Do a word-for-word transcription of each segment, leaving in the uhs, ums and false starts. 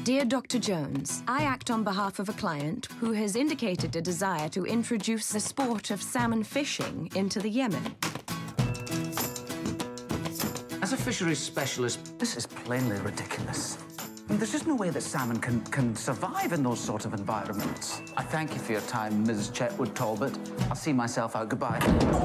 Dear Doctor Jones, I act on behalf of a client who has indicated a desire to introduce the sport of salmon fishing into the Yemen. As a fisheries specialist, this is plainly ridiculous. I mean, there's just no way that salmon can, can survive in those sort of environments. I thank you for your time, Missus Chetwood Talbot. I'll see myself out. Goodbye.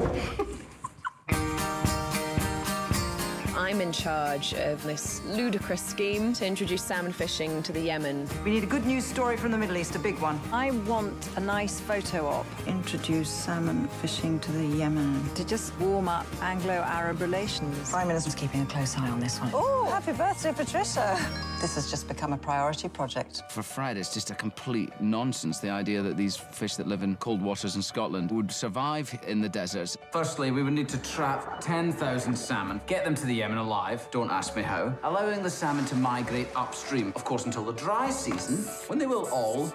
I'm in charge of this ludicrous scheme to introduce salmon fishing to the Yemen. We need a good news story from the Middle East, a big one. I want a nice photo op. Introduce salmon fishing to the Yemen. To just warm up Anglo-Arab relations. Prime Minister's keeping a close eye on this one. Oh, happy birthday, Patricia. This has just become a priority project. For Fred, it's just a complete nonsense, the idea that these fish that live in cold waters in Scotland would survive in the deserts. Firstly, we would need to trap ten thousand salmon, get them to the Yemen alive, don't ask me how, allowing the salmon to migrate upstream, of course, until the dry season, when they will all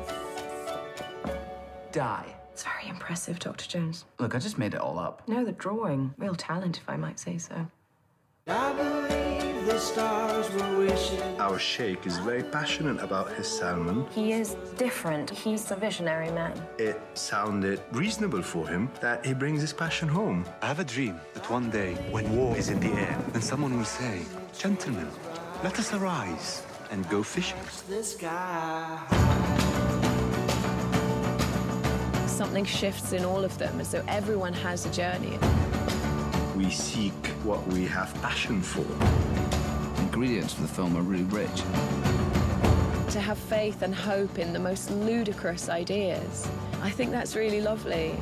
die. It's very impressive, Doctor Jones. Look, I just made it all up. No, the drawing. Real talent, if I might say so. I believe the stars were wishing. Our sheikh is very passionate about his salmon. He is different. He's a visionary man. It sounded reasonable for him that he brings his passion home. I have a dream that one day, when war is in the air, then someone will say, "Gentlemen, let us arise and go fishing." The sky. Something shifts in all of them, as though everyone has a journey. We seek what we have passion for. The ingredients for the film are really rich. To have faith and hope in the most ludicrous ideas, I think that's really lovely.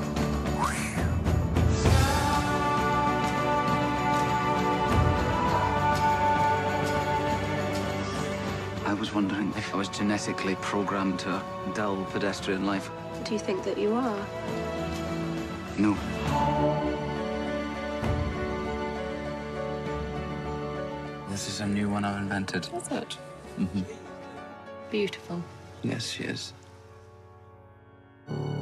I was wondering if I was genetically programmed to a dull pedestrian life. Do you think that you are? No. This is a new one I've invented. Is it? Mm-hmm. Beautiful. Yes, she is.